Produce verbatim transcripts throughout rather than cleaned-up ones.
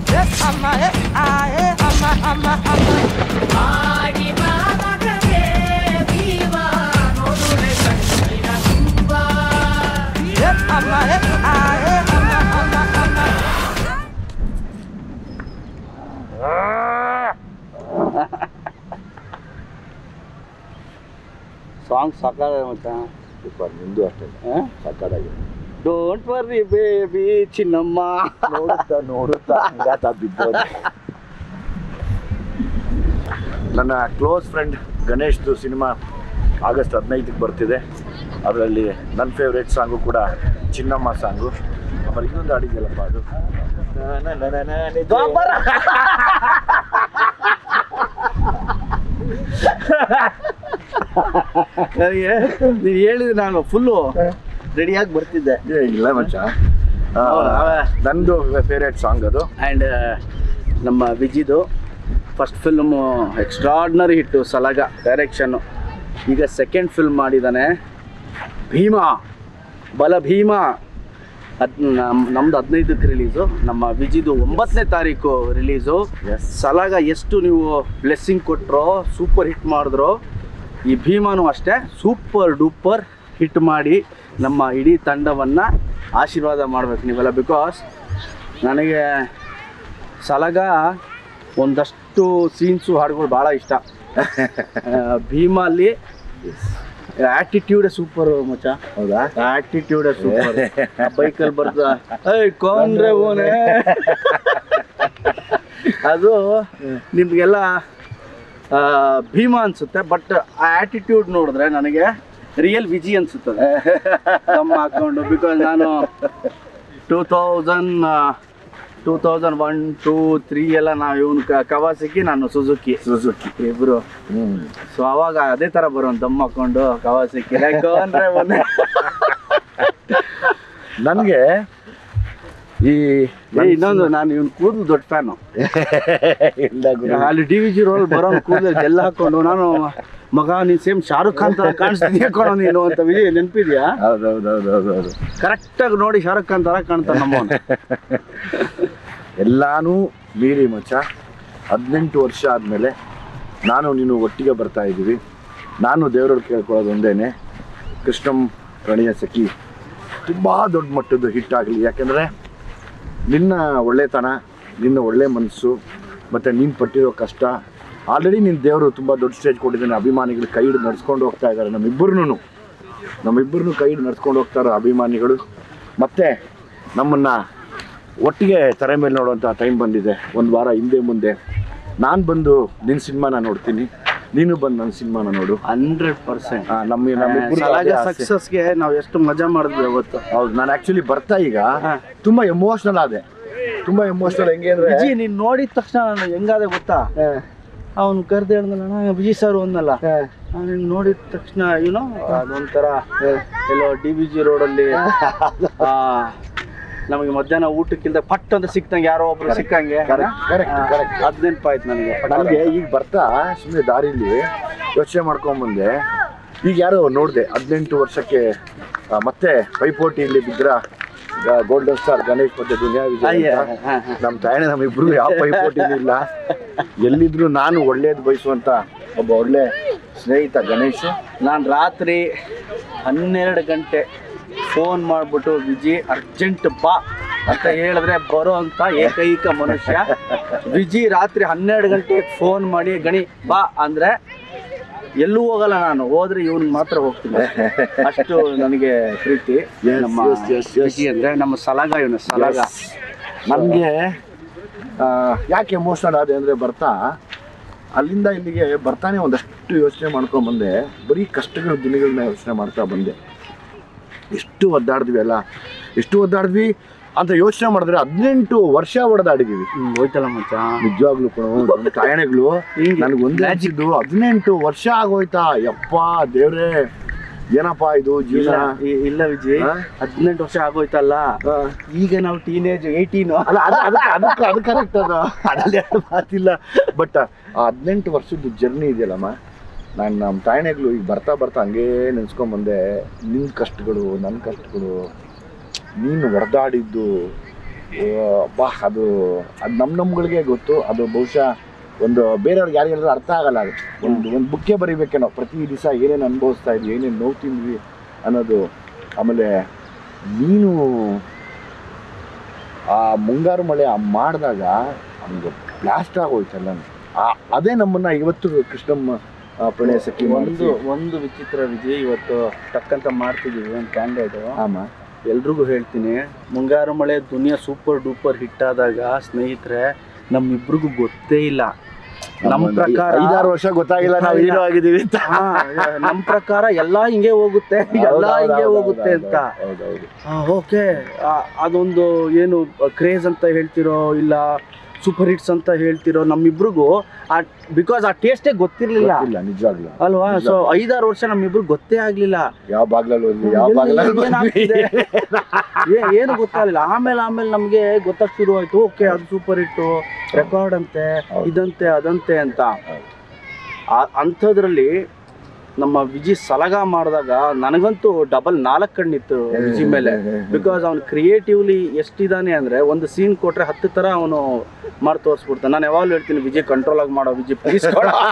Song ಸಾಕಾಗಿದೆ ಮಚ್ಚ. Super. ನಿಂದು ಅಷ್ಟೇ ಸಾಕಾಗಿದೆ. ಡೋಂಟ್ ವರ್ರಿ ಬೇಬಿ ಚಿನ್ನಮ್ಮ. ನೋಡುತ್ತಾ ನೋಡುತ್ತಾ ಹಂಗಾತ ಬಿದ್ದೋದೆ. ನನ್ನ ಕ್ಲೋಸ್ ಫ್ರೆಂಡ್ ಗಣೇಶ್ದು ಸಿನಿಮಾ ಆಗಸ್ಟ್ ಹದಿನೈದಕ್ಕೆ ಬರ್ತಿದೆ. ಅದರಲ್ಲಿ ನನ್ನ ಫೇವ್ರೇಟ್ ಸಾಂಗು ಕೂಡ ಚಿನ್ನಮ್ಮ ಸಾಂಗು. ಆಮೇಲೆ ಇನ್ನೊಂದು ಹಾಡಿದೆಯಲ್ಲಪ್ಪ ಅದು ನನಗೆ ನೀನು ಹೇಳಿದ್ರೆ ನಾನು ಫುಲ್ಲು ರೆಡಿಯಾಗಿ ಬರ್ತಿದ್ದೆ. ಇಲ್ಲ ಮಚ್ಚ, ನಂದು ಫೇವ್ರೇಟ್ ಸಾಂಗ್ ಅದು. ಆ್ಯಂಡ್ ನಮ್ಮ ವಿಜಿದು first film extraordinary hit Salaga direction. ಈಗ ಸೆಕೆಂಡ್ ಫಿಲ್ಮ್ ಮಾಡಿದ್ದಾನೆ ಭೀಮಾ, ಬಲ ಭೀಮಾ. ಹದ್ ನಮ್ಮ ನಮ್ಮದು ಹದಿನೈದಕ್ಕೆ ರಿಲೀಸು, ನಮ್ಮ ವಿಜಿದು ಒಂಬತ್ತನೇ ತಾರೀಕು ರಿಲೀಸು. ಸಲಗ ಎಷ್ಟು ನೀವು ಬ್ಲೆಸ್ಸಿಂಗ್ ಕೊಟ್ಟರೋ, ಸೂಪರ್ ಹಿಟ್ ಮಾಡಿದ್ರು, ಈ ಭೀಮಾನು ಅಷ್ಟೇ ಸೂಪರ್ ಡೂಪರ್ ಹಿಟ್ ಮಾಡಿ ನಮ್ಮ ಇಡೀ ತಂಡವನ್ನು ಆಶೀರ್ವಾದ ಮಾಡಬೇಕು ನೀವೆಲ್ಲ. ಬಿಕಾಸ್ ನನಗೆ ಸಲಗ ಒಂದಷ್ಟು ಸೀನ್ಸು ಹಾಡುಗಳು ಭಾಳ ಇಷ್ಟ. ಭೀಮಲ್ಲಿ ಆ್ಯಟಿಟ್ಯೂಡೇ ಸೂಪರ್ ಮಚ್ಚ. ಹೌದಾ? ಆ್ಯಟಿಟ್ಯೂಡೇ ಸೂಪರ್. ಬೈಕಲ್ಲಿ ಬರ್ತಾ ಏಯ್ ಕೊಂಡ್ರೆ ಓನೇ ಅದು ನಿಮಗೆಲ್ಲ ಭೀಮಾ ಅನಿಸುತ್ತೆ. ಬಟ್ ಆ ಆ್ಯಟಿಟ್ಯೂಡ್ ನೋಡಿದ್ರೆ ನನಗೆ ರಿಯಲ್ ವಿಜಿ ಅನಿಸುತ್ತದೆ ನಮ್ಮ ಹಾಕ್ಕೊಂಡು. ಬಿಕಾಸ್ ನಾನು two thousand two thousand one two three ಎಲ್ಲ ನಾವು ಇವನು ಕವಾಸಿಕಿ, ನಾನು ಸುಜುಕಿ ಸುಜುಕಿ ಇಬ್ರು. ಸೊ ಅವಾಗ ಅದೇ ಥರ ಬರೋನು ದಮ್ ಹಾಕ್ಕೊಂಡು ಕವಾಸಿಕಿ ಅಂದರೆ ಮೊನ್ನೆ. ನನಗೆ ಈ ಇನ್ನೊಂದು, ನಾನು ಇವ್ನು ಕೂದಲು ದೊಡ್ಡ ಫ್ಯಾನು. ಅಲ್ಲಿ ಡಿ ವಿ ಜಿ ರೋಲ್ ಬರೋ ಕೂದಲು ಜೆಲ್ ಹಾಕೊಂಡು ನಾನು ಮಗ ನೀನು ಸೇಮ್ ಶಾರುಖ್ ಖಾನ್ ಥರ ಕಾಣಿಸ್ತೀನಿ ಹಾಕೋಣ ನೀನು ಅಂತ ವಿಜಯ್ ನೆನಪಿದ್ಯಾ? ಹೌದೌದೌದೌದೌದು. ಕರೆಕ್ಟಾಗಿ ನೋಡಿ ಶಾರುಖ್ ಖಾನ್ ಥರ ಕಾಣ್ತಾನೆ ನಮ್ಮ. ಎಲ್ಲಾನು ಮೀರಿ ಮಚ್ಚ, ಹದಿನೆಂಟು ವರ್ಷ ಆದಮೇಲೆ ನಾನು ನೀನು ಒಟ್ಟಿಗೆ ಬರ್ತಾ ಇದ್ದೀವಿ. ನಾನು ದೇವರಲ್ಲಿ ಕೇಳ್ಕೊಳ್ಳೋದು ಒಂದೇನೆ, ಕೃಷ್ಣಂ ಪ್ರಣಯ ಸಖಿ ತುಂಬ ದೊಡ್ಡ ಮಟ್ಟದ್ದು ಹಿಟ್ ಆಗಲಿ. ಯಾಕೆಂದರೆ ನಿನ್ನ ಒಳ್ಳೆತನ, ನಿನ್ನ ಒಳ್ಳೆ ಮನಸ್ಸು ಮತ್ತು ನೀನು ಪಟ್ಟಿರೋ ಕಷ್ಟ, ಆಲ್ರೆಡಿ ನಿನ್ನ ದೇವರು ತುಂಬ ದೊಡ್ಡ ಸ್ಟೇಜ್ ಕೊಟ್ಟಿದ್ದಾನೆ. ಅಭಿಮಾನಿಗಳು ಕೈ ಹಿಡಿದು ನಡ್ಸ್ಕೊಂಡು ಹೋಗ್ತಾ ಇದ್ದಾರೆ. ನಮ್ಮಿಬ್ಬರನ್ನೂ ನಮ್ಮಿಬ್ಬರನ್ನೂ ಕೈ ಹಿಡಿದು ನಡ್ಸ್ಕೊಂಡು ಹೋಗ್ತಾರೆ ಅಭಿಮಾನಿಗಳು. ಮತ್ತು ನಮ್ಮನ್ನು ಒಟ್ಟಿಗೆ ತೆರೆ ಮೇಲೆ ನೋಡುವಂಥ ಟೈಮ್ ಬಂದಿದೆ. ಒಂದು ವಾರ ಹಿಂದೆ ಮುಂದೆ ನಾನು ಬಂದು ನಿನ್ನ ಸಿನಿಮಾನ ನೋಡ್ತೀನಿ, ನೀನು ಬಂದು ನನ್ನ ಸಿನಿಮಾನ ನೋಡು. ಹಂಡ್ರೆಡ್ ಪರ್ಸೆಂಟ್ ನಮ್ಮ ನಮ್ಮಿಬ್ಬರು ಸಕ್ಸಸ್ಗೆ ನಾವು ಎಷ್ಟು ಮಜಾ ಮಾಡಿದ್ವಿ ಅವತ್ತು. ಹೌದು. ನಾನು ಆ್ಯಕ್ಚುಲಿ ಬರ್ತಾ ಈಗ ತುಂಬ ಎಮೋಷ್ನಲ್ ಆದೆ. ತುಂಬ ಎಮೋಷ್ನಲ್. ಹೆಂಗೆ ಅಂದರೆ ವಿಜಿ ನೀನು ನೋಡಿದ ತಕ್ಷಣ ನಾನು ಹೆಂಗಾದೆ ಗೊತ್ತಾ, ಅವ್ನು ಕರೆದು ಹೇಳ್ದಲ್ಲ ವಿಜಿ ಸರ್ ಒಂದಲ್ಲ, ನೀನು ನೋಡಿದ ತಕ್ಷಣ ಏನೋ ಅದೊಂಥರ ಎಲ್ಲೋ ಡಿ ವಿ ಜಿ ರೋಡಲ್ಲಿ ನಮಗೆ ಮಧ್ಯಾಹ್ನ ಊಟಕ್ಕಿಂತ ಪಟ್ ಅಂತ ಸಿಕ್ತಂಗೆ ಯಾರೋ ಒಬ್ರು ಸಿಕ್ಕಂಗೆ. ಅದು ನೆನಪಾಯ್ತು ನನಗೆ. ನನಗೆ ಈಗ ಬರ್ತಾ ಸುಮ್ಮನೆ ದಾರಿಲಿ ಯೋಚನೆ ಮಾಡ್ಕೊಂಬಂದೆ, ಈಗ ಯಾರೋ ನೋಡಿದೆ ಹದಿನೆಂಟು ವರ್ಷಕ್ಕೆ ಮತ್ತೆ ಪೈಪೋಟಿಯಲ್ಲಿ ಬಿದ್ರ ಗೋಲ್ಡನ್ ಸ್ಟಾರ್ ಗಣೇಶ್ ಮತ್ತೆ ದುನಿಯಾ ವಿಜಯ್. ನಮ್ಮ ತಾಯಣ್ಣ ನಮ್ಮಿಬ್ರು ಯಾವ ಪೈಪೋಟಿನೂ ಇಲ್ಲ. ಎಲ್ಲಿದ್ರು ನಾನು ಒಳ್ಳೇದು ಬಯಸುವಂತ ಒಬ್ಬ ಒಳ್ಳೆ ಸ್ನೇಹಿತ ಗಣೇಶ್. ನಾನು ರಾತ್ರಿ ಹನ್ನೆರಡು ಗಂಟೆ ಫೋನ್ ಮಾಡಿಬಿಟ್ಟು ವಿಜಿ ಅರ್ಜೆಂಟ್ ಬಾ ಅಂತ ಹೇಳಿದ್ರೆ ಬರೋ ಅಂತ ಏಕೈಕ ಮನುಷ್ಯ ವಿಜಿ. ರಾತ್ರಿ ಹನ್ನೆರಡು ಗಂಟೆಗೆ ಫೋನ್ ಮಾಡಿ ಗಣಿ ಬಾ ಅಂದರೆ ಎಲ್ಲೂ ಹೋಗಲ್ಲ ನಾನು, ಹೋದ್ರೆ ಇವನ್ ಮಾತ್ರ ಹೋಗ್ತೀನಿ. ಅಷ್ಟು ನನಗೆ ಪ್ರೀತಿ ನಮ್ಮ ವಿಜಿ ಅಂದರೆ. ನಮ್ಮ ಸಲಗ ಇವನು ಸಲಗ. ನನಗೆ ಯಾಕೆ ಎಮೋಷನಲ್ ಆದೆ ಅಂದರೆ ಬರ್ತಾ ಅಲ್ಲಿಂದ ಇಲ್ಲಿಗೆ ಬರ್ತಾನೆ ಒಂದಷ್ಟು ಯೋಚನೆ ಮಾಡ್ಕೊಂಡು ಬಂದೆ. ಬರೀ ಕಷ್ಟಗಳ ದಿನಗಳನ್ನ ಯೋಚನೆ ಮಾಡ್ತಾ ಬಂದೆ. ಎಷ್ಟು ಒದ್ದಾಡಿದ್ವಿ ಅಲ್ಲ, ಎಷ್ಟು ಒದ್ದಾಡಿದ್ವಿ ಅಂತ ಯೋಚನೆ ಮಾಡಿದ್ರೆ ಹದಿನೆಂಟು ವರ್ಷ ಹೊಡೆದಾಡಿದೀವಿ. ಹೋಯ್ತಲ್ಲ ಮಚ್ಚ ನಿಜವಾಗ್ಲೂ ಕೂಡ ತಾಯಣೆಗಳು ನನಗೆ ಒಂದೇ ಹಚ್ಚಿದ್ದು ಹದಿನೆಂಟು ವರ್ಷ ಆಗೋಯ್ತಾ. ಯಪ್ಪ ದೇವ್ರೇ, ಏನಪ್ಪಾ ಇದು ಜೀವನ. ಇಲ್ಲ ವಿಜಯ್, ಹದಿನೆಂಟು ವರ್ಷ ಆಗೋಯ್ತಲ್ಲ, ಈಗ ನಾವು ಟೀನೇಜ್ ಏಯ್ಟೀನ್ ಅಲ್ಲ. ಅದಕ್ಕೆ ಅದು ಕರೆಕ್ಟ್, ಅದು ಅದ್ರಲ್ಲಿ ಎರಡು ಮಾತಿಲ್ಲ. ಬಟ್ ಆ ಹದಿನೆಂಟು ವರ್ಷದ ಜರ್ನಿ ಇದೆಯಲ್ಲಮ್ಮ, ನಾನು ನಮ್ಮ ತಾಯಣೆಗಳು ಈಗ ಬರ್ತಾ ಬರ್ತಾ ಹಂಗೇ ನೆನೆಸ್ಕೊಂಬಂದೆ. ನಿನ್ನ ಕಷ್ಟಗಳು, ನನ್ನ ಕಷ್ಟಗಳು, ನೀನು ಹೊಡೆದಾಡಿದ್ದು, ಬಾ ಅದು ಅದು ನಮ್ಮ ನಮ್ಗಳಿಗೆ ಗೊತ್ತು. ಅದು ಬಹುಶಃ ಒಂದು ಬೇರೆಯವ್ರಿಗೆ ಯಾರಿಗೆಲ್ಲರೂ ಅರ್ಥ ಆಗಲ್ಲ. ಅದು ಒಂದು ಒಂದು ಬುಕ್ಕೆ ಬರೀಬೇಕೇನೋ, ಪ್ರತಿ ದಿವಸ ಏನೇನು ಅನುಭವಿಸ್ತಾ ಇದ್ವಿ, ಏನೇನು ನೋವು ತಿಂದ್ವಿ ಅನ್ನೋದು. ಆಮೇಲೆ ನೀನು ಆ ಮುಂಗಾರು ಮಳೆ ಮಾಡಿದಾಗ ನಮ್ಗೆ ಬ್ಲಾಸ್ಟ್ ಆಗೋಯ್ತಲ್ಲ, ಅದೇ ನಮ್ಮನ್ನು ಇವತ್ತು ಕೃಷ್ಣಮ್ಮ ಪ್ರಣಯ ಸಖಿ ಒಂದು ಒಂದು ವಿಚಿತ್ರ ವಿಜಯ್, ಇವತ್ತು ಟಕ್ಕಂತ ಮಾಡ್ತಿದ್ದೀವಿ ಒಂದು ಕ್ಯಾಂಡಿಡೇಟು. ಆಮ ಎಲ್ರಿಗೂ ಹೇಳ್ತೀನಿ, ಮುಂಗಾರು ಮಳೆ ದುನಿಯಾ ಸೂಪರ್ ಡೂಪರ್ ಹಿಟ್ ಆದಾಗ ಸ್ನೇಹಿತರೆ ನಮ್ಮಿಬ್ರಿಗೂ ಗೊತ್ತೇ ಇಲ್ಲ. ನಮ್ಮ ಪ್ರಕಾರ ಐದಾರು ವರ್ಷ ಗೊತ್ತಾಗಿಲ್ಲ ನಾವು ಹೀರೋ ಆಗಿದ್ದೀವಿ ಅಂತ. ನಮ್ಮ ಪ್ರಕಾರ ಎಲ್ಲ ಹಿಂಗೆ ಹೋಗುತ್ತೆ, ಎಲ್ಲ ಹಿಂಗೆ ಹೋಗುತ್ತೆ ಅಂತ. ಓಕೆ, ಅದೊಂದು ಏನು ಕ್ರೇಜ್ ಅಂತ ಹೇಳ್ತಿರೋ ಇಲ್ಲ ಸೂಪರ್ ಹಿಟ್ಸ್ ಅಂತ ಹೇಳ್ತಿರೋ ನಮ್ಮಿಬ್ರಿಗೂ ಆ ಬಿಕಾಸ್ ಆ ಟೇಸ್ಟೇ ಗೊತ್ತಿರ್ಲಿಲ್ಲ ನಿಜವಾಗ್ಲೂ ಅಲ್ವಾ. ಸೊ ಐದಾರು ವರ್ಷ ನಮ್ಮಿಬ್ರು ಗೊತ್ತೇ ಆಗ್ಲಿಲ್ಲ ಯಾವ ಬಾಗ್ಲಲ್ಲಿ ಯಾವ ಬಾಗ್ಲಲ್ಲಿ ಏನು ಗೊತ್ತಾಗಲಿಲ್ಲ. ಆಮೇಲೆ ಆಮೇಲೆ ನಮ್ಗೆ ಗೊತ್ತಾಗ ಶುರು ಆಯ್ತು, ಓಕೆ ಅದು ಸೂಪರ್ ಹಿಟ್ಟು, ರೆಕಾರ್ಡ್ ಅಂತೆ, ಇದಂತೆ ಅದಂತೆ ಅಂತ. ಅಂಥದ್ರಲ್ಲಿ ನಮ್ಮ ವಿಜಿ ಸಲಗ ಮಾಡಿದಾಗ ನನಗಂತೂ ಡಬಲ್ ನಾಲ್ಕು ಕಣ್ಣಿತ್ತು ವಿಜಿ ಮೇಲೆ. ಬಿಕಾಸ್ ಅವನು ಕ್ರಿಯೇಟಿವ್ಲಿ ಎಷ್ಟಿದ್ದಾನೆ ಅಂದರೆ ಒಂದು ಸೀನ್ ಕೊಟ್ಟರೆ ಹತ್ತು ಥರ ಅವನು ಮಾಡಿ ತೋರಿಸ್ಬಿಡ್ತಾನೆ. ನಾನು ಯಾವಾಗಲೂ ಹೇಳ್ತೀನಿ, ವಿಜಿ ಕಂಟ್ರೋಲ್ ಆಗಿ ಮಾಡೋ ವಿಜಿ ಪ್ಲೀಸ್.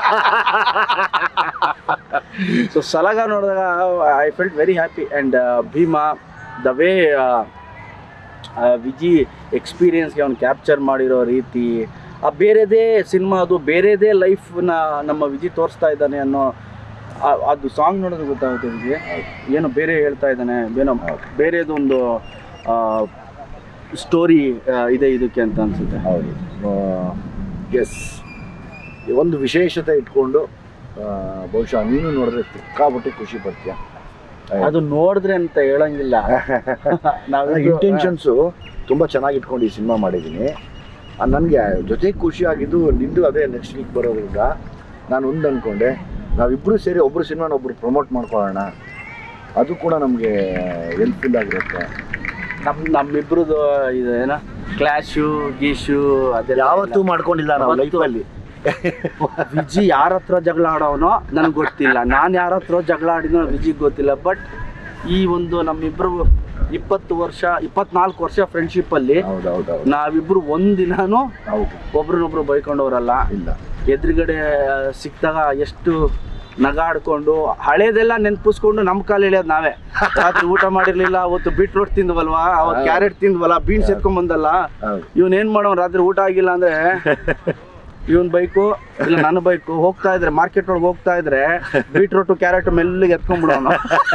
ಸೊ ಸಲಗ ನೋಡಿದಾಗ I felt very happy. And Bheema the way Viji ಎಕ್ಸ್ಪೀರಿಯನ್ಸ್ಗೆ ಅವ್ನು ಕ್ಯಾಪ್ಚರ್ ಮಾಡಿರೋ ರೀತಿ, ಆ ಬೇರೆದೇ ಸಿನಿಮಾ, ಅದು ಬೇರೆದೇ ಲೈಫ್ನ ನಮ್ಮ ವಿಜಿ ತೋರಿಸ್ತಾ ಇದ್ದಾನೆ ಅನ್ನೋ ಅದು ಸಾಂಗ್ ನೋಡಿದ್ರೆ ಗೊತ್ತಾಗುತ್ತೆ ವಿಜಿ ಏನೋ ಬೇರೆ ಹೇಳ್ತಾ ಇದ್ದಾನೆ, ಏನೋ ಬೇರೆದೊಂದು ಸ್ಟೋರಿ ಇದೆ ಇದಕ್ಕೆ ಅಂತ ಅನ್ಸುತ್ತೆ. ಹೌದು, ಎಸ್. ಒಂದು ವಿಶೇಷತೆ ಇಟ್ಕೊಂಡು ಬಹುಶಃ ನೀನು ನೋಡಿದ್ರೆ ಸಿಕ್ಕಾಬಿಟ್ಟು ಖುಷಿ ಪಡ್ತೀಯ. ಅದು ನೋಡಿದ್ರೆ ಅಂತ ಹೇಳಂಗಿಲ್ಲ. ನಾವು ಇಂಟೆನ್ಷನ್ಸು ತುಂಬ ಚೆನ್ನಾಗಿ ಇಟ್ಕೊಂಡು ಈ ಸಿನಿಮಾ ಮಾಡಿದ್ದೀನಿ. ನನಗೆ ಜೊತೆ ಖುಷಿಯಾಗಿದ್ದು ನಿಂದು ಅದೇ ನೆಕ್ಸ್ಟ್ ವೀಕ್ ಬರೋದ್ರಿಂದ ನಾನು ಒಂದು ಅಂದ್ಕೊಂಡೆ, ನಾವಿಬ್ಬರು ಸೇರಿ ಒಬ್ಬರು ಸಿನಿಮಾನ ಒಬ್ಬರು ಪ್ರಮೋಟ್ ಮಾಡ್ಕೊಳ್ಳೋಣ, ಅದು ಕೂಡ ನಮಗೆ ಹೆಲ್ಪ್ಫುಲ್ ಆಗಿರುತ್ತೆ. ನಮ್ಮ ನಮ್ಮಿಬ್ರದ್ದು ಇದು ಏನೋ ಕ್ಲಾಶು ಗೀಶು ಅದೆಲ್ಲ ಯಾವತ್ತೂ ಮಾಡ್ಕೊಂಡಿಲ್ಲ ನಾವು ಲೈಫಲ್ಲಿ. ವಿಜಿ ಯಾರ ಹತ್ರ ಜಗಳ ಆಡೋನೋ ನನಗೆ ಗೊತ್ತಿಲ್ಲ, ನಾನು ಯಾರ ಹತ್ರ ಜಗಳ ಆಡಿನೋ ವಿಜಿಗೆ ಗೊತ್ತಿಲ್ಲ. ಬಟ್ ಈ ಒಂದು ನಮ್ಮಿಬ್ರು ಇಪ್ಪತ್ತು ವರ್ಷ ಇಪ್ಪತ್ನಾಲ್ಕು ವರ್ಷ ಫ್ರೆಂಡ್ಶಿಪ್ಪಲ್ಲಿ ನಾವಿಬ್ರು ಒಂದಿನಾನು ಒಬ್ರನ್ನೊಬ್ರು ಬೈಕೊಂಡವ್ರಲ್ಲ. ಇಲ್ಲ, ಎದುರುಗಡೆ ಸಿಕ್ತಾಗ ಎಷ್ಟು ನಗಾಡ್ಕೊಂಡು ಹಳೇದೆಲ್ಲ ನೆನ್ಪಿಸ್ಕೊಂಡು ನಮ್ಮ ಕಾಲು ಎಳೆಯೋದು ನಾವೇ. ರಾತ್ರಿ ಊಟ ಮಾಡಿರ್ಲಿಲ್ಲ, ಅವತ್ತು ಬೀಟ್ರೋಟ್ ತಿಂದ್ವಲ್ವಾ, ಅವತ್ತು ಕ್ಯಾರೆಟ್ ತಿಂದ್ವಲ್ಲ, ಬೀನ್ಸ್ ಎತ್ಕೊಂಡ್ ಬಂದಲ್ಲ, ಇವನ್ ಏನ್ ಮಾಡೋ ರಾತ್ರಿ ಊಟ ಆಗಿಲ್ಲ ಅಂದ್ರೆ ಇವನ್ ಬೈಕು ಇಲ್ಲ ನನ್ನ ಬೈಕು ಹೋಗ್ತಾ ಇದ್ರೆ ಮಾರ್ಕೆಟ್ ಒಳಗೆ ಹೋಗ್ತಾ ಇದ್ರೆ ಬೀಟ್ರೋಟು ಕ್ಯಾರೆಟ್ ಮೆಲ್ಲಿಗೆ ಎತ್ಕೊಂಡ್ಬಿಡೋಣ.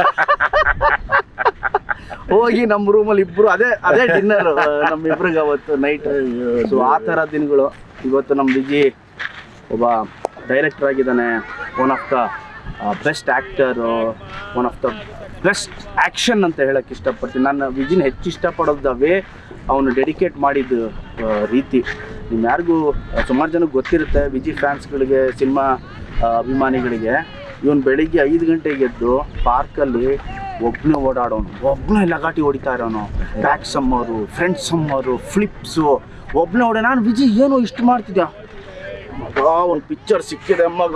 ಹೋಗಿ ನಮ್ಮ ರೂಮಲ್ಲಿ ಇಬ್ರು ಅದೇ ಅದೇ ಡಿನ್ನರ್ ನಮ್ಮಿಬ್ರಿಗೆ ಅವತ್ತು ನೈಟ್. ಸೊ ಆ ಥರ ದಿನಗಳು. ಇವತ್ತು ನಮ್ಮ ವಿಜಿ ಒಬ್ಬ ಡೈರೆಕ್ಟರ್ ಆಗಿದ್ದಾನೆ, one of the best actor, one of the best action ಅಂತ ಹೇಳೋಕ್ಕೆ ಇಷ್ಟಪಡ್ತೀನಿ. ನಾನು ವಿಜಿನ ಹೆಚ್ಚು ಇಷ್ಟಪಡೋದವೇ ಅವನು ಡೆಡಿಕೇಟ್ ಮಾಡಿದ ರೀತಿ. ನಿಮ್ಮ ಯಾರಿಗೂ ಸುಮಾರು ಜನಕ್ಕೆ ಗೊತ್ತಿರುತ್ತೆ, ವಿಜಿ ಫ್ಯಾನ್ಸ್ಗಳಿಗೆ, ಸಿನಿಮಾ ಅಭಿಮಾನಿಗಳಿಗೆ. ಇವನು ಬೆಳಿಗ್ಗೆ ಐದು ಗಂಟೆಗೆ ಎದ್ದು ಪಾರ್ಕಲ್ಲಿ ಒಬ್ಬನೇ ಓಡಾಡೋನು, ಒಬ್ಬನೇ ಲಗಾಟಿ ಹೊಡಿತಾ ಇರೋನು, ಬ್ಯಾಕ್ ಸಮ್ಮರು, ಫ್ರಂಟ್ ಸಮ್ಮರು, ಫ್ಲಿಪ್ಸು, ಒಬ್ಬನೇ ಓಡ. ನಾನು ವಿಜಿ ಏನು ಇಷ್ಟು ಮಾಡ್ತಿದ್ಯಾ ಮಗ, ಒಂದು ಪಿಕ್ಚರ್ ಸಿಕ್ಕಿದೆ ಮಗ,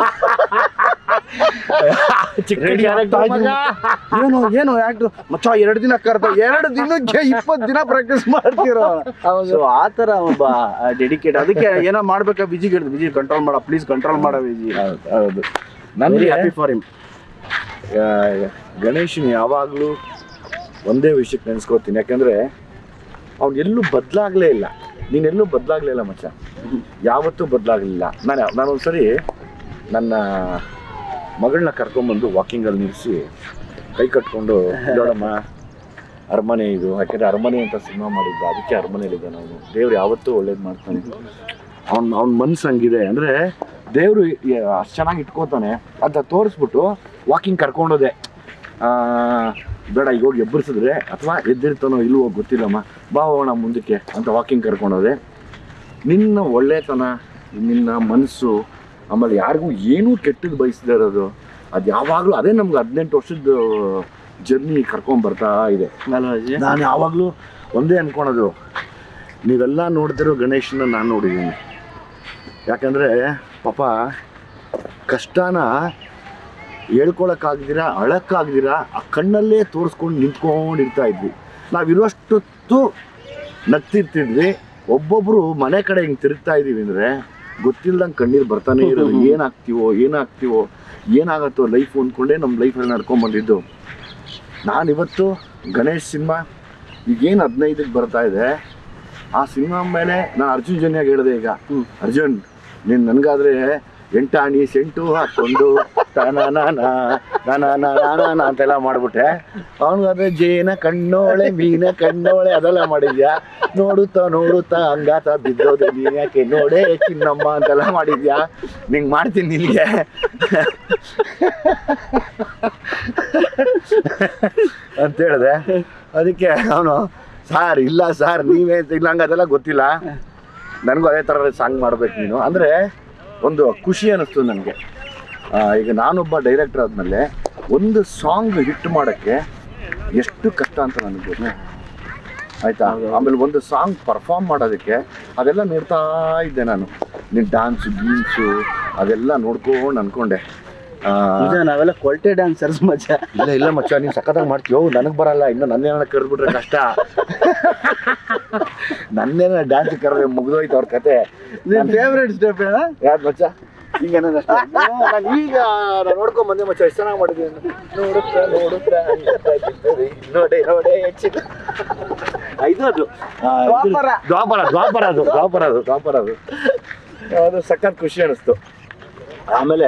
ಏನು ಏನು ಆಕ್ಟ್ರು ಮಚ್ಚ, ಎರಡು ದಿನ ಕರೆದ, ಎರಡು ದಿನಕ್ಕೆ ಇಪ್ಪತ್ತು ದಿನ ಪ್ರಾಕ್ಟೀಸ್ ಮಾಡ್ತಿರೋ. ಸೊ ಆ ಥರ ಒಬ್ಬ ಡೆಡಿಕೇಟ್. ಅದಕ್ಕೆ ಏನೋ ಮಾಡ್ಬೇಕಾ ವಿಜಿಗೆ ಹೇಳಿದ್ರು, ವಿಜಿ ಕಂಟ್ರೋಲ್ ಮಾಡ, ಪ್ಲೀಸ್ ಕಂಟ್ರೋಲ್ ಮಾಡ ವಿಜಿ. ಹೌದು, ನನಗೆ ಹ್ಯಾಪಿ ಫಾರ್ ಹಿಮ್. ಗಣೇಶನ್ ಯಾವಾಗಲೂ ಒಂದೇ ವಿಷಯಕ್ಕೆ ನೆನೆಸ್ಕೋತೀನಿ, ಯಾಕಂದರೆ ಅವ್ನು ಎಲ್ಲೂ ಬದಲಾಗಲೇ ಇಲ್ಲ. ನೀನೆಲ್ಲೂ ಬದಲಾಗಲೇ ಇಲ್ಲ ಮಚ್ಚ, ಯಾವತ್ತೂ ಬದಲಾಗಲಿಲ್ಲ. ನಾನು ನಾನೊಂದ್ಸರಿ ನನ್ನ ಮಗಳನ್ನ ಕರ್ಕೊಂಬಂದು ವಾಕಿಂಗಲ್ಲಿ ನಿಲ್ಲಿಸಿ ಕೈ ಕಟ್ಕೊಂಡು, ನೋಡಮ್ಮ ಅರಮನೆ ಇದು, ಯಾಕೆಂದರೆ ಅರಮನೆ ಅಂತ ಸಿನಿಮಾ ಮಾಡಿದ್ದು, ಅದಕ್ಕೆ ಅರಮನೆಯಲ್ಲಿದ್ದಾನೆ ಅವನು. ದೇವ್ರು ಯಾವತ್ತೂ ಒಳ್ಳೇದು ಮಾಡ್ತಾನೆ. ಅವ್ನು ಅವ್ನ ಮನ್ಸು ಹಂಗಿದೆ ಅಂದರೆ ದೇವರು ಅಷ್ಟು ಚೆನ್ನಾಗಿ ಇಟ್ಕೋತಾನೆ ಅಂತ ತೋರಿಸ್ಬಿಟ್ಟು ವಾಕಿಂಗ್ ಕರ್ಕೊಂಡೋದೆ. ಬೇಡ ಈಗ ಹೋಗಿ ಎಬ್ಬರಿಸಿದ್ರೆ ಅಥವಾ ಎದ್ದಿರ್ತಾನೋ ಇಲ್ವೋ ಗೊತ್ತಿಲ್ಲಮ್ಮ, ಬಾ ಹೋಗೋಣ ಮುಂದಕ್ಕೆ ಅಂತ ವಾಕಿಂಗ್ ಕರ್ಕೊಂಡೋದೆ. ನಿನ್ನ ಒಳ್ಳೆತನ, ನಿನ್ನ ಮನಸ್ಸು, ಆಮೇಲೆ ಯಾರಿಗೂ ಏನೂ ಕೆಟ್ಟದ್ದು ಬಯಸದೇ ಇರೋದು, ಅದು ಯಾವಾಗಲೂ ಅದೇ ನಮ್ಗೆ ಹದಿನೆಂಟು ವರ್ಷದ ಜರ್ನಿ ಕರ್ಕೊಂಬರ್ತಾ ಇದೆ. ನಾನು ಯಾವಾಗಲೂ ಒಂದೇ ಅಂದ್ಕೊಳೋದು, ನೀವೆಲ್ಲ ನೋಡ್ತಿರೋ ಗಣೇಶನ ನಾನು ನೋಡಿದ್ದೀನಿ. ಯಾಕಂದರೆ ಪಾಪ ಕಷ್ಟನ ಹೇಳ್ಕೊಳಕ್ಕಾಗ್ದಿರ, ಅಳಕ್ಕಾಗ್ದಿರ ಆ ಕಣ್ಣಲ್ಲೇ ತೋರಿಸ್ಕೊಂಡು ನಿಂತ್ಕೊಂಡಿರ್ತಾ ಇದ್ವಿ. ನಾವಿರೋಷ್ಟೊತ್ತು ನಗ್ತಿರ್ತಿದ್ವಿ. ಒಬ್ಬೊಬ್ರು ಮನೆ ಕಡೆ ಹಿಂಗೆ ತಿರುಗ್ತಾ ಇದೀವಿ ಅಂದರೆ ಗೊತ್ತಿಲ್ದಂಗೆ ಕಣ್ಣೀರು ಬರ್ತಾನೆ ಇರೋದು. ಏನಾಗ್ತೀವೋ ಏನಾಗ್ತೀವೋ ಏನಾಗತ್ತೋ ಲೈಫ್ ಅಂದ್ಕೊಂಡೇ ನಮ್ಮ ಲೈಫಲ್ಲಿ ನಡ್ಕೊಂಬಂದಿದ್ದು. ನಾನಿವತ್ತು ಗಣೇಶ್ ಸಿನಿಮಾ ಈಗೇನು ಹದಿನೈದಕ್ಕೆ ಬರ್ತಾ ಇದೆ, ಆ ಸಿನಿಮಾ ಮೇಲೆ ನಾನು ಅರ್ಜುನ್ ಜನ್ಯಾಗ ಹೇಳಿದೆ, ಈಗ ಅರ್ಜುನ್ ನೀನು ನನಗಾದ್ರೆ ಎಂಟಾಣಿ ಸೆಂಟು ಹಾಕ್ಕೊಂಡು ನಾನ ಅಂತೆಲ್ಲ ಮಾಡ್ಬಿಟ್ಟೆ. ಅವನಿಗಾದ್ರೆ ಜೇನ ಕಣ್ಣೋಳೆ ಮೀನ ಕಣ್ಣೋಳೆ ಅದೆಲ್ಲ ಮಾಡಿದ್ಯಾ, ನೋಡುತ್ತಾ ನೋಡುತ್ತಾ ಹಂಗಾತ ಬಿದ್ದೋದೆ ನೀನು ಯಾಕೆ ನೋಡೇ ಚಿನ್ನಮ್ಮ ಅಂತೆಲ್ಲ ಮಾಡಿದ್ಯಾ, ನಿಂಗೆ ಮಾಡ್ತೀನಿ ನಿನಗೆ ಅಂತ ಹೇಳಿದೆ. ಅದಕ್ಕೆ ಅವನು ಸಾರ್ ಇಲ್ಲ ಸಾರ್ ನೀವೇ ಇಲ್ಲ ಹಂಗೆ ಅದೆಲ್ಲ ಗೊತ್ತಿಲ್ಲ, ನನಗೂ ಅದೇ ಥರ ಸಾಂಗ್ ಮಾಡ್ಬೇಕು ನೀನು ಅಂದರೆ ಒಂದು ಖುಷಿ ಅನ್ನಿಸ್ತು ನನಗೆ. ಈಗ ನಾನೊಬ್ಬ ಡೈರೆಕ್ಟರ್ ಆದಮೇಲೆ ಒಂದು ಸಾಂಗ್ ಹಿಟ್ ಮಾಡೋಕ್ಕೆ ಎಷ್ಟು ಕಷ್ಟ ಅಂತ ನನಗೆ ಗೊತ್ತು ಆಯಿತಾ. ಆಮೇಲೆ ಒಂದು ಸಾಂಗ್ ಪರ್ಫಾರ್ಮ್ ಮಾಡೋದಕ್ಕೆ ಅದೆಲ್ಲ ನೋಡ್ತಾ ಇದ್ದೆ ನಾನು, ನೀನು ಡ್ಯಾನ್ಸು ಗೀನ್ಸು ಅದೆಲ್ಲ ನೋಡ್ಕೊಂಡು ಅಂದ್ಕೊಂಡೆ ನಾವೆಲ್ಲ ಕ್ವಾಲಿಟಿ ಡ್ಯಾನ್ಸರ್ಸ್ ಮಚ್ಚ. ಇಲ್ಲ ಇಲ್ಲ ಮಚ್ಚ ನೀನು ಸಖತ್ತಾಗಿ ಮಾಡ್ತೀವೋ, ನನಗೆ ಬರಲ್ಲ, ಇನ್ನು ನನ್ನೇನ ಕರೆದ್ಬಿಟ್ರೆ ಕಷ್ಟ. ನನ್ನೇನ ಡ್ಯಾನ್ಸ್ ಕರೆದ್ರೆ ಮುಗಿದೋಯ್ತು ಅವ್ರ ಕತೆ. ನಿನ್ನ ಫೇವ್ರೇಟ್ ಸ್ಟೆಪ್ ಏನ ಯಾರು ಮಚ್ಚ? ಈಗ ನಾನು ಈಗ ನಾನು ನೋಡ್ಕೊಂಡ್ ಬಂದೆ ಮಚ್ಚ, ಎಷ್ಟು ಚೆನ್ನಾಗಿ ಮಾಡಿದ್ದೀನಿ. ನೋಡುತ್ತಾ ನೋಡುತ್ತಾ ನೋಡೆ ನೋಡೆ ಇದು ಅದು ದ್ವಾಪರ ದ್ವಾಪರ ದ್ವಾಪರ ಅದು ದ್ವಾಪರ ಅದು ದ್ವಾಪರ ಅದು ಅದು ಸಖತ್ ಖುಷಿ ಅನ್ನಿಸ್ತು. ಆಮೇಲೆ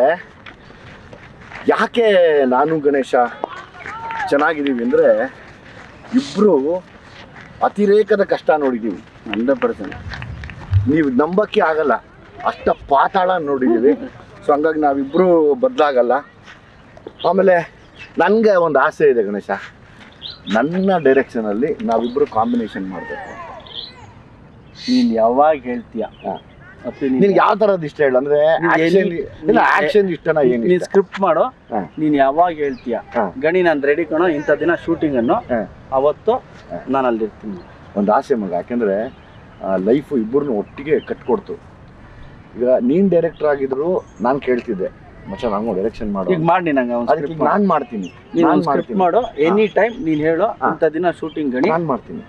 ಯಾಕೆ ನಾನು ಗಣೇಶ ಚೆನ್ನಾಗಿದ್ದೀವಿ ಅಂದರೆ ಇಬ್ಬರು ಅತಿರೇಕದ ಕಷ್ಟ ನೋಡಿದ್ದೀವಿ. ಹಂಡ್ರೆಡ್ ಪರ್ಸೆಂಟ್ ನೀವು ನಂಬಕ್ಕೆ ಆಗಲ್ಲ, ಅಷ್ಟ ಪಾತಾಳ ನೋಡಿದ್ದೀವಿ. ಸೊ ಹಂಗಾಗಿ ನಾವಿಬ್ಬರು ಬದಲಾಗಲ್ಲ. ಆಮೇಲೆ ನನಗೆ ಒಂದು ಆಸೆ ಇದೆ ಗಣೇಶ, ನನ್ನ ಡೈರೆಕ್ಷನಲ್ಲಿ ನಾವಿಬ್ಬರು ಕಾಂಬಿನೇಷನ್ ಮಾಡಬೇಕು. ನೀನು ಯಾವಾಗ ಹೇಳ್ತೀಯ ನಿನ್ಗೆ ಯಾವ ಥರದ್ದು ಇಷ್ಟ ಹೇಳು, ಅಂದರೆ ಇಲ್ಲ ಆ್ಯಕ್ಷನ್ ಇಷ್ಟನಾ ಏನು? ನೀನು ಸ್ಕ್ರಿಪ್ಟ್ ಮಾಡೋ, ನೀನು ಯಾವಾಗ ಹೇಳ್ತೀಯ ಗಣಿ ನಾನು ರೆಡಿ ಕಣೋ ಇಂಥ ದಿನ ಶೂಟಿಂಗನ್ನು, ಅವತ್ತು ನಾನು ಅಲ್ಲಿರ್ತೀನಿ. ಒಂದು ಆಸೆ ಮಗ, ಯಾಕೆಂದರೆ ಲೈಫು ಇಬ್ಬರನ್ನು ಒಟ್ಟಿಗೆ ಕಟ್ಕೊಡ್ತು. ಈಗ ನೀನು ಡೈರೆಕ್ಟರ್ ಆಗಿದ್ರು ನಾನು ಕೇಳ್ತಿದ್ದೆ ಮಚ್ಚ ನಂಗೂ ಡೈರೆಕ್ಷನ್ ಮಾಡು, ಈಗ ಮಾಡಿ ನಂಗೆ ಅದಕ್ಕೆ ನಾನು ಮಾಡ್ತೀನಿ. ನಾನು ಸ್ಕ್ರಿಪ್ಟ್ ಮಾಡೋ ಎನಿ ಟೈಮ್ ನೀನು ಹೇಳೋ ಇಂಥ ದಿನ ಶೂಟಿಂಗ್ ಗಣಿ ನಾನು ಮಾಡ್ತೀನಿ,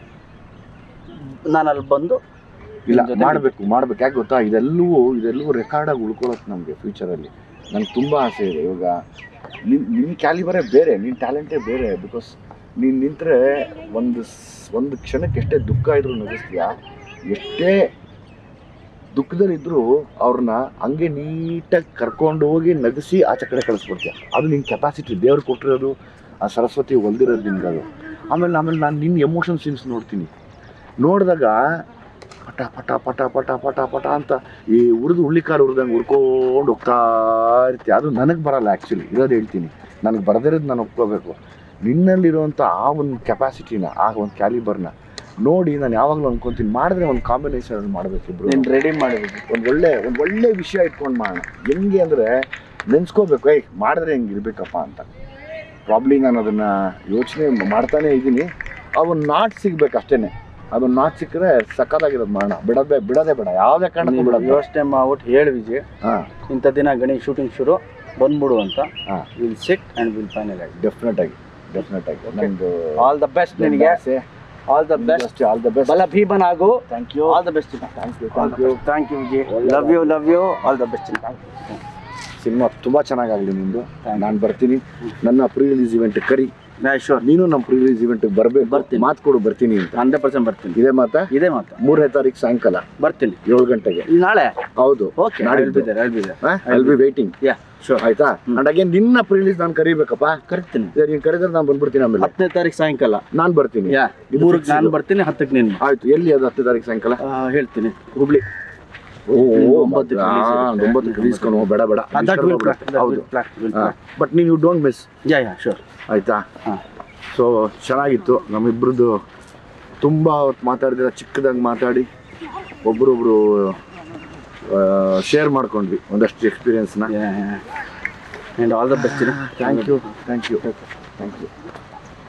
ನಾನು ಅಲ್ಲಿ ಬಂದು ಇಲ್ಲ ಮಾಡಬೇಕು ಮಾಡಬೇಕು. ಯಾಕೆ ಗೊತ್ತಾ, ಇದೆಲ್ಲವೂ ಇದೆಲ್ಲವೂ ರೆಕಾರ್ಡಾಗಿ ಉಳ್ಕೊಳ್ಳೋದು ನಮಗೆ ಫ್ಯೂಚರಲ್ಲಿ. ನನಗೆ ತುಂಬ ಆಸೆ ಇದೆ. ಇವಾಗ ನಿನ್ನ ನಿನ್ನ ಕ್ಯಾಲಿಬರೇ ಬೇರೆ, ನಿನ್ನ ಟ್ಯಾಲೆಂಟೇ ಬೇರೆ. ಬಿಕಾಸ್ ನೀನು ನಿಂತರೆ ಒಂದು ಒಂದು ಕ್ಷಣಕ್ಕೆ ಎಷ್ಟೇ ದುಃಖ ಇದ್ರೂ ನಗಿಸ್ತೀಯ, ಎಷ್ಟೇ ದುಃಖದಲ್ಲಿದ್ದರೂ ಅವ್ರನ್ನ ಹಂಗೆ ನೀಟಾಗಿ ಕರ್ಕೊಂಡು ಹೋಗಿ ನಗಿಸಿ ಆಚೆ ಕಡೆ ಕಳಿಸ್ಬಿಡ್ತೀಯ. ಅದು ನಿನ್ನ ಕೆಪಾಸಿಟಿ, ದೇವ್ರು ಕೊಟ್ಟಿರೋದು, ಆ ಸರಸ್ವತಿ ಹೊಲ್ದಿರೋದು ನಿನ್ಗೆ ಅದು. ಆಮೇಲೆ ಆಮೇಲೆ ನಾನು ನಿನ್ನ ಎಮೋಷನ್ ಸೀನ್ಸ್ ನೋಡ್ತೀನಿ, ನೋಡಿದಾಗ ಪಟ ಪಟ ಪಟ ಪಟ ಪಟ ಪಟ ಅಂತ ಈ ಉರಿದು ಹುಳ್ಳಿಕಾಳು ಹುರಿದಂಗೆ ಹುರ್ಕೊಂಡು ಹೋಗ್ತಾ ಇರ್ತೀವಿ. ಅದು ನನಗೆ ಬರಲ್ಲ ಆ್ಯಕ್ಚುಲಿ, ಇರೋದು ಹೇಳ್ತೀನಿ, ನನಗೆ ಬರದಿರೋದು ನಾನು ಒಪ್ಕೋಬೇಕು. ನಿನ್ನಲ್ಲಿರುವಂಥ ಆ ಒಂದು ಕೆಪಾಸಿಟಿನ, ಆ ಒಂದು ಕ್ಯಾಲಿಬರ್ನ ನೋಡಿ ನಾನು ಯಾವಾಗಲೂ ಅನ್ಕೊತೀನಿ, ಮಾಡಿದ್ರೆ ಒಂದು ಕಾಂಬಿನೇಷನ್ ಮಾಡಬೇಕಿಬ್ರು. ನೀನು ರೆಡಿ ಮಾಡಬೇಕು, ಒಂದು ಒಳ್ಳೆ ಒಂದು ಒಳ್ಳೆ ವಿಷಯ ಇಟ್ಕೊಂಡು ಮಾಡೋಣ. ಹೆಂಗೆ ಅಂದರೆ ನೆನೆಸ್ಕೋಬೇಕು, ಏಯ್ ಮಾಡಿದ್ರೆ ಹೆಂಗೆ ಇರಬೇಕಪ್ಪ ಅಂತ. ಪ್ರಾಬ್ಲಿ ನಾನು ಅದನ್ನು ಯೋಚನೆ ಮಾಡ್ತಾನೇ ಇದ್ದೀನಿ. ಅವನು ನಾಟ್ ಸಿಗ್ಬೇಕು ಅಷ್ಟೇ, ಅದೊಂದು ನಾಟ್ ಸಿಕ್ಕರೆ ಸಕ್ಕತ್ತಾಗಿರೋದು ಮಾಡೋಣ. ಬಿಡೋದೇ ಬಿಡೋದೇ ಬೇಡ, ಯಾವುದೇ ಕಾರಣಕ್ಕೂ ಬಿಡೋದು. ಯೋಚನೆ ಮಾಡ್ಬಿಟ್ಟು ಹೇಳಿ ವಿಜಯ್, ಹಾಂ ಇಂಥ ದಿನ ಗಣಿ ಶೂಟಿಂಗ್ ಶುರು ಬಂದ್ಬಿಡು ಅಂತ. ಹಾಂ will sit and will final ಆಗಿ. ಡೆಫಿನೆಟ್ ಆಗಿ ಡೆಫಿನೆಟ್ ಆಗಿ ನಮ್ಮದು ಆಲ್ ದ ಬೆಸ್ಟ್ ನಿನಗೆ. All the best, all the best. ಬಲ ಭೀಮನ್ ಆಗು. Thank you. All the best. Thank you thank you thank you Vijay. Love you love you. All the best. Cinema ತುಂಬ ಚೆನ್ನಾಗಾಗಲಿ ನಿಮ್ಮದು. ನಾನು ಬರ್ತೀನಿ, ನನ್ನ ಪ್ರೀ ರಿಲೀಸ್ ಇವೆಂಟ್ ಕರಿ. ಶೋರ್, ನೀನು ನಮ್ಮ ಪ್ರೀ ರಿಲೀಸ್ ಇವೆಂಟ್ಗೆ ಬರಬೇಕು. ಬರ್ತೀನಿ, ಮಾತು ಕೊಡು ಬರ್ತೀನಿ ಅಂತ. ಹಂಡ್ರೆಡ್ ಪರ್ಸೆಂಟ್ ಬರ್ತೀನಿ. ಇದೇ ಮಾತಾ? ಇದೇ ಮಾತಾ. ಮೂರನೇ ತಾರೀಕು ಸಾಯಂಕಾಲ ಬರ್ತೀನಿ ಏಳು ಗಂಟೆಗೆ. ನಾಳೆ? ಹೌದು. ಓಕೆ, ನಾಳೆ ಹೇಳ್ಬಿದ್ದಾರೆ ಹೇಳ್ಬಿದ್ದಾರೆ. I will be waiting. Yeah sure, ಆಯ್ತಾ? ಅಂಡ್ ಅಗೇನ್ ನಿನ್ನ ಪ್ರೀ ರಿಲೀಸ್ ನಾನು ಕರಿಬೇಕಪ್ಪ. ಕರಿತೀನಿ. ನೀನು ಕರೆದ್ರೆ ನಾನು ಬಂದ್ಬಿಡ್ತೀನಿ. ಆಮೇಲೆ ಹತ್ತನೇ ತಾರೀಕು ಸಾಯಂಕಾಲ ನಾನು ಬರ್ತೀನಿ. ಯಾ ಮೂರಕ್ಕೆ ನಾನು ಬರ್ತೀನಿ, ಹತ್ತಕ್ಕೆ ನೀನು. ಆಯ್ತು. ಎಲ್ಲಿ ಅದು ಹತ್ತನೇ ತಾರೀಕು ಸಾಯಂಕಾಲ? ಹೇಳ್ತೀನಿ, ಹುಬ್ಳಿ. ಓ ಒಂಬತ್ತು ಒಂಬತ್ತು ರಿಲೀಸ್ಕೊಂಡು ಬೇಡ ಬೇಡ. ಹೌದು, ಬಟ್ ನೀನು you don't miss. Yeah yeah sure, ಆಯ್ತಾ? ಹಾಂ. ಸೊ ಚೆನ್ನಾಗಿತ್ತು ನಮ್ಮಿಬ್ರದ್ದು, ತುಂಬ ಹೊತ್ತು ಮಾತಾಡಿದ್ರೆ, ಚಿಕ್ಕದಾಗಿ ಮಾತಾಡಿ ಒಬ್ರೊಬ್ರು ಶೇರ್ ಮಾಡ್ಕೊಂಡ್ವಿ ಒಂದಷ್ಟು ಎಕ್ಸ್ಪೀರಿಯನ್ಸ್ನ. And all the best. Thank you thank you thank you.